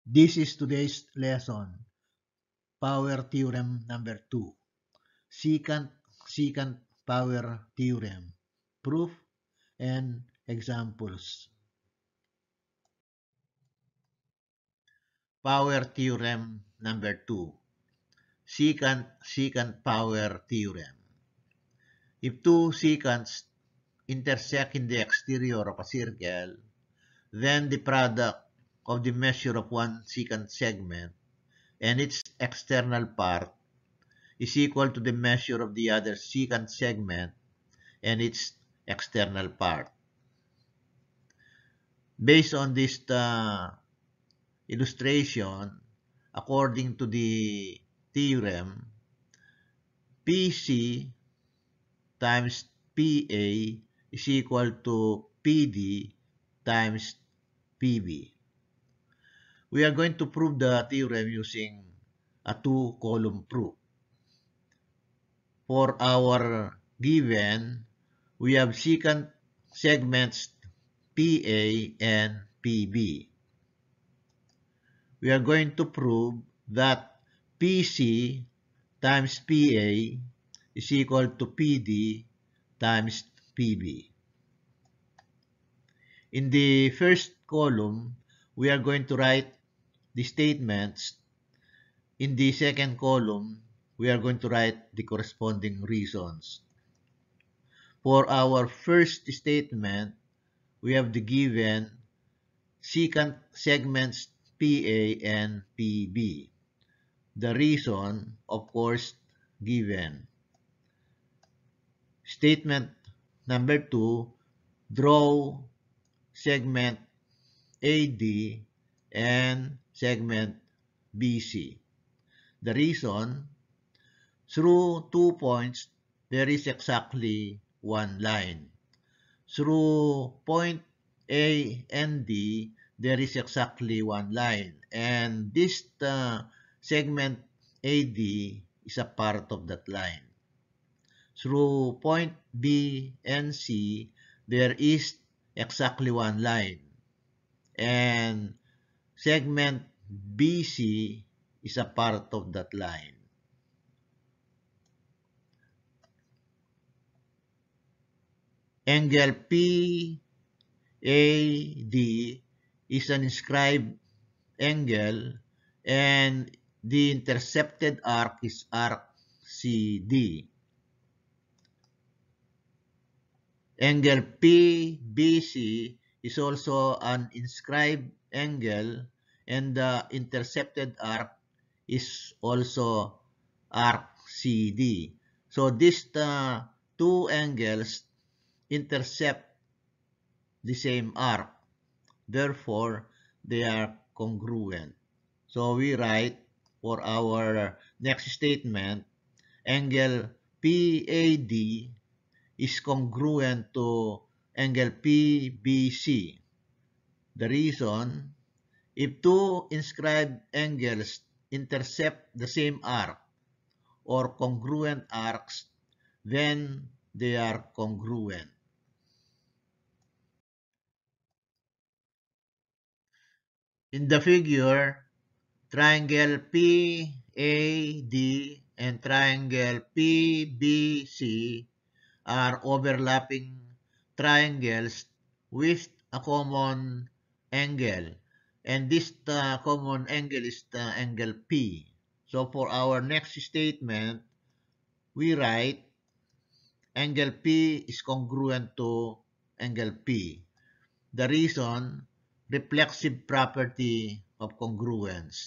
This is today's lesson, Power Theorem number 2, Secant-Secant Power Theorem, Proof and Examples. Power Theorem number 2, Secant-Secant Power Theorem. If two secants intersect in the exterior of a circle, then the product of the measure of one secant segment and its external part is equal to the measure of the other secant segment and its external part. Based on this illustration, according to the theorem, PC times PA is equal to PD times PB. We are going to prove the theorem using a two-column proof. For our given, we have secant segments PA and PB. We are going to prove that PC times PA is equal to PD times PB. In the first column, we are going to write the statements. In the second column, we are going to write the corresponding reasons. For our first statement, we have the given secant segments PA and PB. The reason, of course, given. Statement number 2, draw segment AD and segment BC. The reason, through 2 points, there is exactly one line. Through point A and D, there is exactly one line. And this segment AD is a part of that line. Through point B and C, there is exactly one line. And segment BC is a part of that line. Angle PAD is an inscribed angle and the intercepted arc is arc CD. Angle PBC is also an inscribed angle and the intercepted arc is also arc CD. So these two angles intercept the same arc. Therefore, they are congruent. So we write for our next statement, angle PAD is congruent to angle PBC. The reason, if two inscribed angles intercept the same arc or congruent arcs, then they are congruent. In the figure, triangle PAD and triangle PBC are overlapping triangles with a common angle. And this common angle is the angle P. So for our next statement, we write angle P is congruent to angle P. The reason, reflexive property of congruence.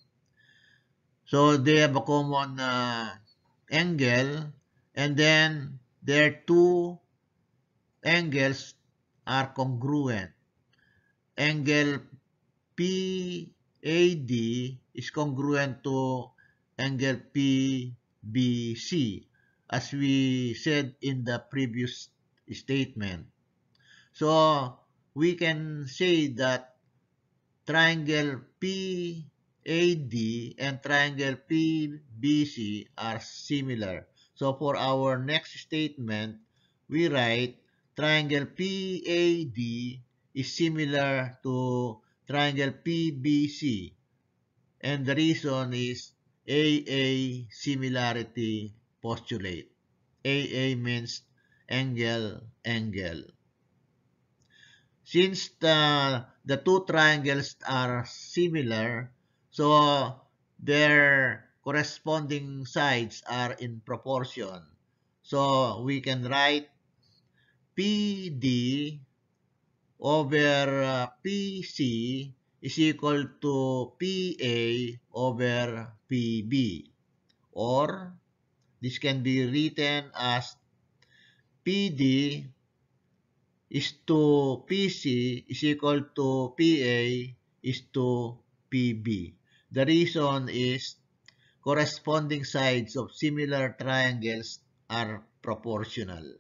So they have a common angle, and then their two angles are congruent. Angle PAD is congruent to angle PBC, as we said in the previous statement. So we can say that triangle PAD and triangle PBC are similar. So for our next statement, we write triangle PAD is similar to triangle PBC And the reason is AA similarity postulate. AA means angle, angle. Since the two triangles are similar, so their corresponding sides are in proportion. So we can write PD over PC is equal to PA over PB. Or this can be written as PD is to PC is equal to PA is to PB. The reason is corresponding sides of similar triangles are proportional.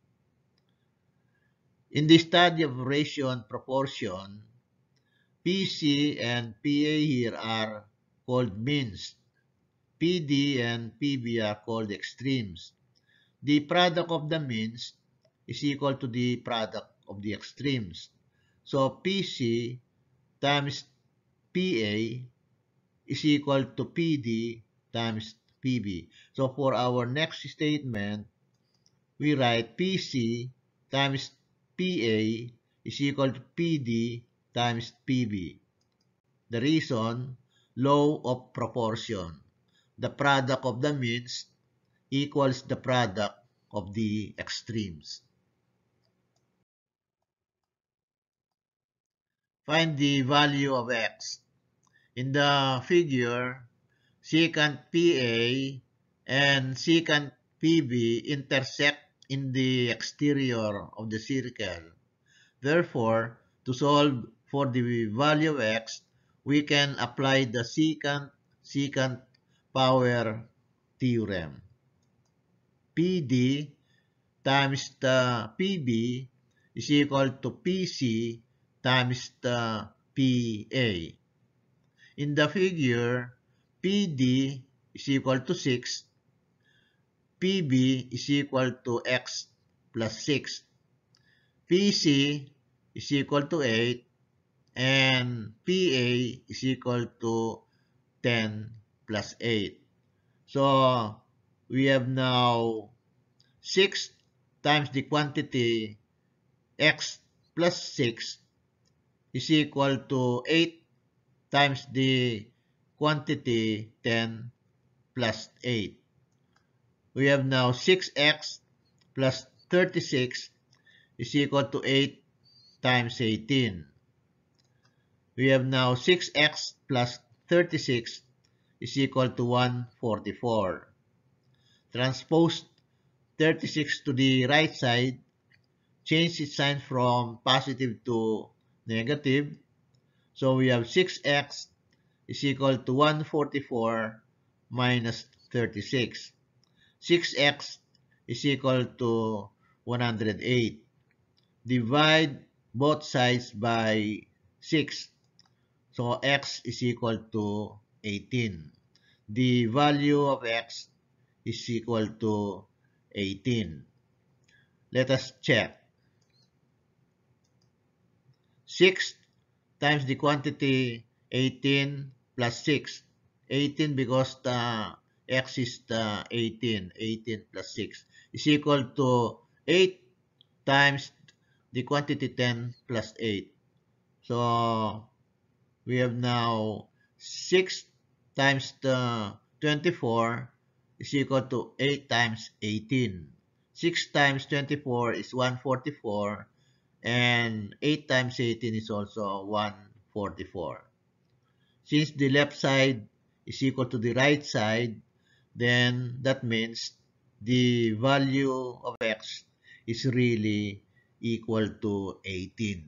In the study of ratio and proportion, PC and PA here are called means. PD and PB are called extremes. The product of the means is equal to the product of the extremes. So PC times PA is equal to PD times PB. So for our next statement, we write PC times PA is equal to PD times PB. The reason, law of proportion. The product of the means equals the product of the extremes. Find the value of x. In the figure, secant PA and secant PB intersect in the exterior of the circle. Therefore, to solve for the value of x, we can apply the secant-secant power theorem. PD times the PB is equal to PC times the PA. In the figure, PD is equal to 6, PB is equal to x plus 6, PC is equal to 8, and PA is equal to 10 plus 8. So, we have now 6 times the quantity x plus 6 is equal to 8 times the quantity 10 plus 8. We have now 6x plus 36 is equal to 8 times 18. We have now 6x plus 36 is equal to 144. Transpose 36 to the right side, change its sign from positive to negative. So we have 6x is equal to 144 minus 36. 6x is equal to 108. Divide both sides by 6. So x is equal to 18. The value of x is equal to 18. Let us check. 6 times the quantity 18 plus 6. 18 because the x is the 18. 18 plus 6 is equal to 8 times the quantity 10 plus 8. So we have now 6 times the 24 is equal to 8 times 18. 6 times 24 is 144, and 8 times 18 is also 144. Since the left side is equal to the right side, then that means the value of x is really equal to 18.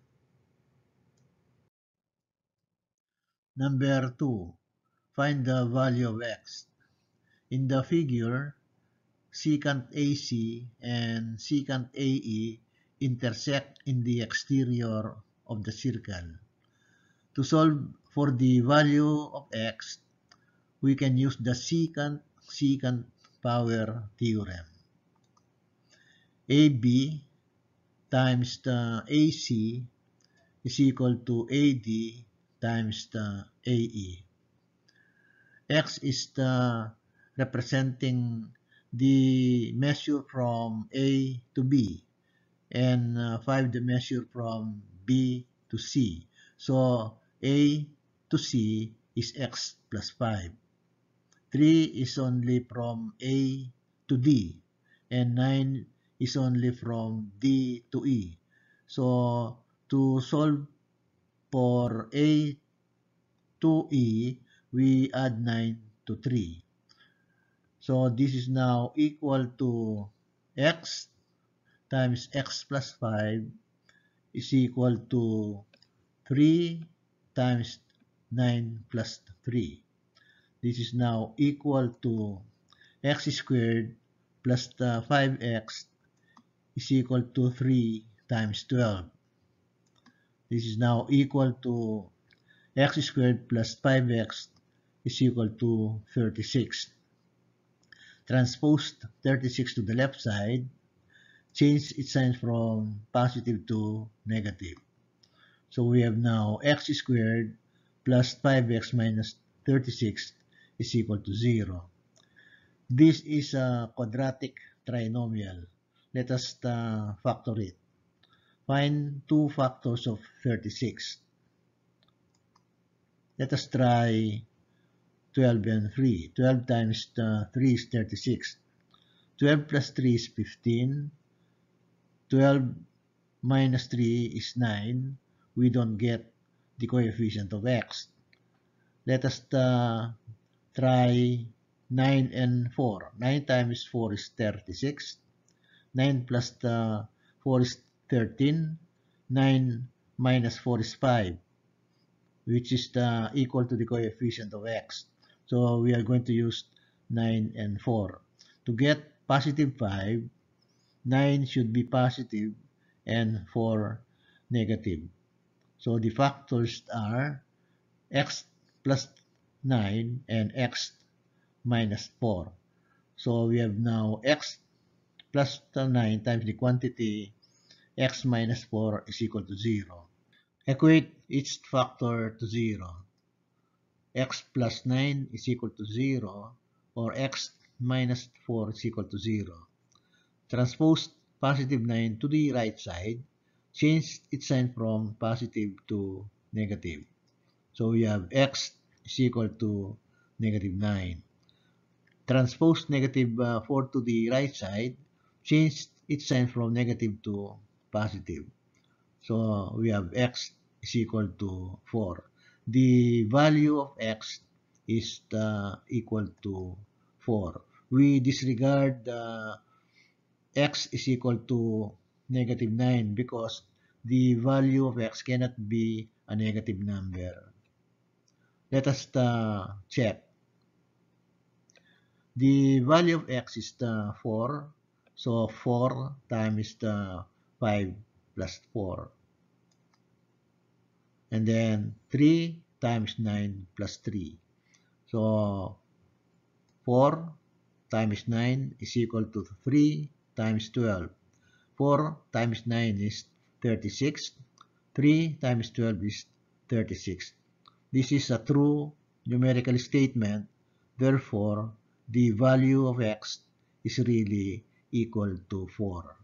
Number 2. Find the value of x. In the figure, secant AC and secant AE intersect in the exterior of the circle. To solve for the value of x, we can use the secant-secant power theorem. AB times the AC is equal to AD times the AE. X is representing the measure from A to B, and 5 the measure from B to C. So A to C is X plus 5. 3 is only from A to D, and 9 is only from D to E. So to solve for A to E, we add 9 to 3. So this is now equal to X times X plus 5 is equal to 3 times 9 plus 3. This is now equal to X squared plus 5X is equal to 3 times 12. This is now equal to X squared plus 5X is equal to 36. Transpose 36 to the left side. Change its sign from positive to negative. So we have now X squared plus 5X minus 36 is equal to 0. This is a quadratic trinomial. Let us factor it. Find 2 factors of 36. Let us try 12 and 3. 12 times 3 is 36. 12 plus 3 is 15. 12 minus 3 is 9. We don't get the coefficient of x. Let us try 9 and 4. 9 times 4 is 36. 9 plus 4 is 13. 9 minus 4 is 5, which is equal to the coefficient of x. So we are going to use 9 and 4. To get positive 5, 9 should be positive and 4 negative. So the factors are x plus 9 and x minus 4. So we have now x plus 9 times the quantity x minus 4 is equal to 0. Equate each factor to 0. X plus 9 is equal to 0, or x minus 4 is equal to 0. Transpose positive 9 to the right side. Change its sign from positive to negative. So we have x is equal to negative 9. Transpose negative 4 to the right side. Change its sign from negative to positive. So we have x is equal to 4. The value of x is equal to 4. We disregard x is equal to negative 9 because the value of x cannot be a negative number. Let us check. The value of x is 4. So 4 times 5 plus 4. And then 3 times 9 plus 3. So 4 times 9 is equal to 3 times 12. 4 times 9 is 36. 3 times 12 is 36. This is a true numerical statement. Therefore, the value of x is really equal to 4.